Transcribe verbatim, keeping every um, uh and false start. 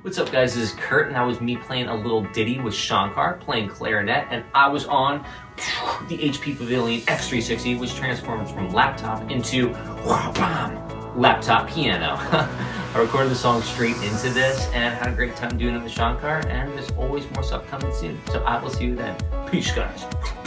What's up guys, this is Kurt and that was me playing a little ditty with Shankar, playing clarinet, and I was on the H P Pavilion X three sixty, which transforms from laptop into laptop piano. I recorded the song straight into this and had a great time doing it with Shankar, and there's always more stuff coming soon. So I will see you then. Peace guys.